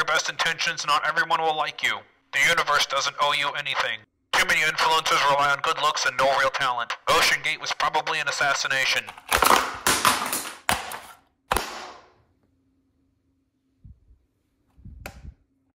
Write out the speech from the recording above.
best intentions, not everyone will like you. The universe doesn't owe you anything. Too many influencers rely on good looks and no real talent. Ocean Gate was probably an assassination.